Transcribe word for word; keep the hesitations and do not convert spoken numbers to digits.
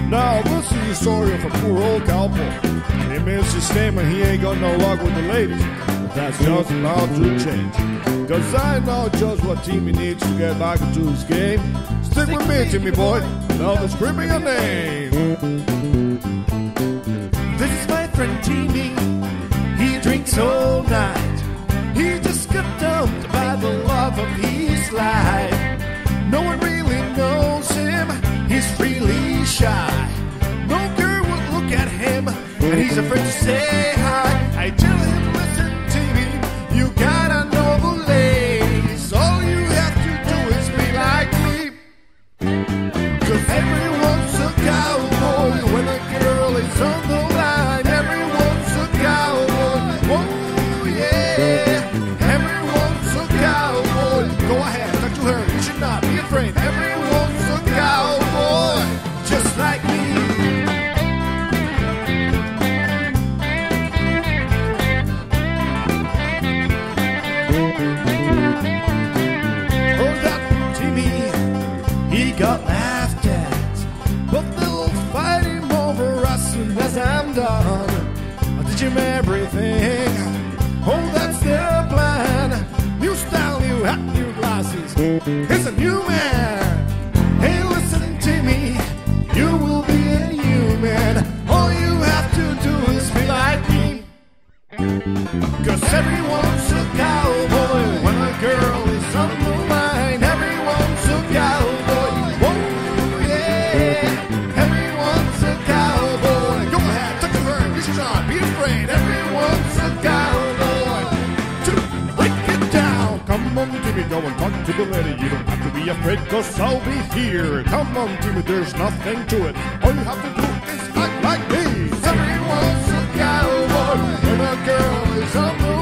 Now, this is the story of a poor old cowboy. He missed his name and he ain't got no luck with the ladies. But that's just about to change. Cause I know just what Timmy needs to get back into his game. Stick with me, Timmy boy. Now the screaming your name. This is my friend Timmy. He drinks all night. He just got dumped by the love of his life. No one really knows him. He's really shy. No girl would look at him, and he's afraid to say hi. I tell him, listen, Timmy, you gotta know the ladies. All you have to do is be like me. Cause everyone's a cowboy when a girl is on the line. Everyone's a cowboy. Oh yeah. Everyone's a cowboy. Go ahead, talk to her. You should not be afraid. Everyone's a cowboy, just like me. Oh, that Timmy, he got laughed at, but they'll fight him over as soon as I'm done. I'll teach him everything. Oh, that's their plan. New style, new hat, new glasses. He's a new man. Hey, listen, Timmy, you will be a new man. All you have to do is be like me. Cause everyone's a cowboy when a girl is on the line. Everyone's a cowboy. Oh yeah. Everyone's a cowboy. Go ahead, touch her. You should not be afraid. Everyone's a cowboy. To break it down. Come on, Timmy, go and talk to the lady. You don't have to be afraid, cause I'll be here. Come on, Timmy, there's nothing to it. All you have to do is act like me. Everyone's a cowboy when a girl is on the